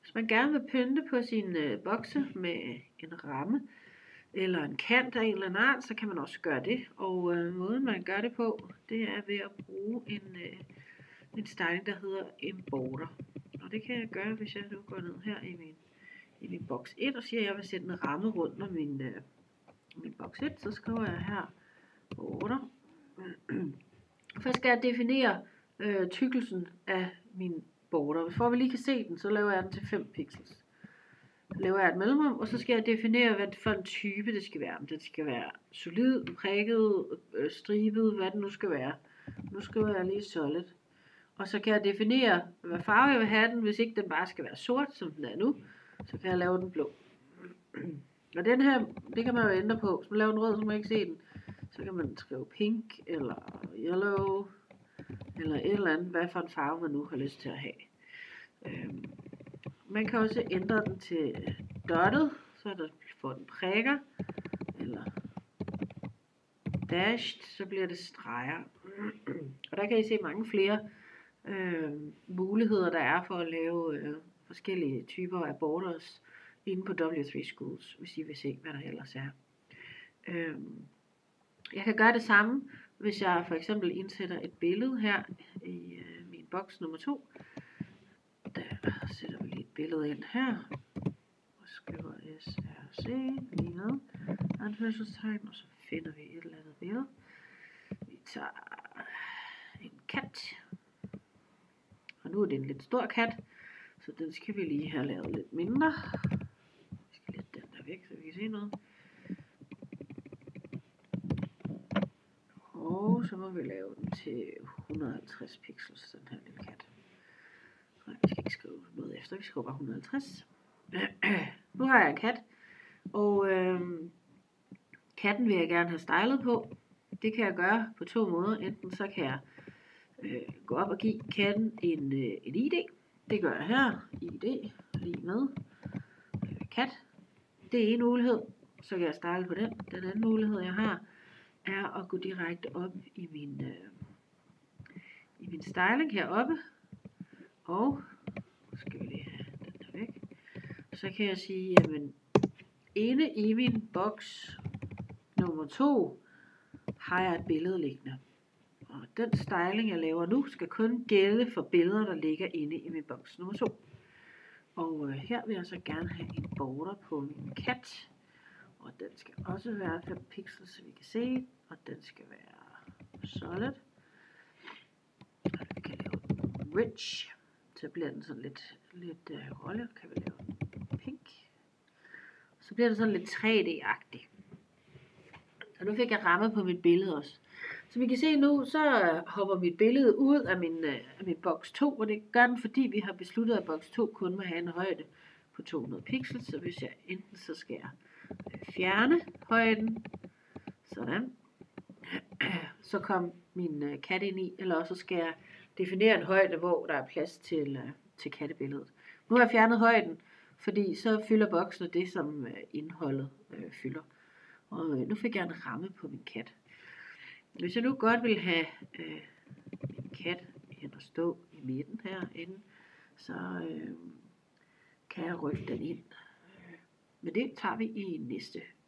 Hvis man gerne vil pynte på sine bokse med en ramme eller en kant af en eller anden art, så kan man også gøre det. Og måden man gør det på, det er ved at bruge en styling, der hedder en border. Og det kan jeg gøre, hvis jeg nu går ned her i min boks 1 og siger, at jeg vil sætte en ramme rundt om min boks 1. Så skriver jeg her border. Først skal jeg definere tykkelsen af min border. For at vi lige kan se den, så laver jeg den til 5 pixels. Så laver jeg et mellemrum, og så skal jeg definere, hvad for en type det skal være. Om det skal være solid, prikket, stribet, hvad det nu skal være. Nu skriver jeg lige solid. Og så kan jeg definere, hvad farve jeg vil have den. Hvis ikke den bare skal være sort, som den er nu, så kan jeg lave den blå. Og den her, det kan man jo ændre på. Hvis man laver den rød, så må man ikke se den. Så kan man skrive pink, eller yellow, eller et eller andet, hvad for en farve man nu har lyst til at have. Man kan også ændre den til dotted, så der får den prikker, eller dashed, så bliver det streger. Og der kan I se mange flere muligheder, der er for at lave forskellige typer af borders inde på W3 Schools, hvis I vil se, hvad der ellers er. Jeg kan gøre det samme, hvis jeg for eksempel indsætter et billede her i min boks nummer 2. Der sætter vi lige et billede ind her, og skriver SRC lige med, anførselstegn, og så finder vi et eller andet billede. Vi tager en kat, og nu er det en lidt stor kat, så den skal vi lige have lavet lidt mindre. Vi skal lette den der væk, så vi kan se noget. Og så må vi lave den til 150 pixels, den her lille kat. Nej, vi skal ikke skrive noget efter, vi skriver bare 150. Nu har jeg en kat, og katten vil jeg gerne have stylet på. Det kan jeg gøre på 2 måder. Enten så kan jeg gå op og give katten en ID. Det gør jeg her. ID lige med kat. Det er en mulighed. Så kan jeg style på den. Den anden mulighed jeg har er at gå direkte op i min styling heroppe. Og skal vi lige have den der væk. Så kan jeg sige, jamen inde i min boks nummer 2 har jeg et billede liggende. Og den styling jeg laver nu skal kun gælde for billeder der ligger inde i min boks nummer 2. Og her vil jeg så gerne have en border på min kat. Og den skal også være 5 pixels, så vi kan se. Og den skal være solid. Og vi kan lave den rich. Så bliver den sådan lidt rolle. Kan vi lave den pink. Så bliver den sådan lidt 3D-agtig. Og nu fik jeg ramme på mit billede også. Så vi kan se nu, så hopper mit billede ud af min boks 2, og det gør den, fordi vi har besluttet, at boks 2 kun må have en højde på 200 pixels. Så hvis jeg enten så skal jeg fjerne højden, sådan, så kom min kat ind i, eller også skal jeg definere en højde, hvor der er plads til kattebilledet. Nu har jeg fjernet højden, fordi så fylder boksen det, som indholdet fylder. Og nu fik jeg en ramme på min kat. Hvis jeg nu godt vil have min kat hen og stå i midten herinde, så kan jeg rykke den ind. Men det tager vi i næste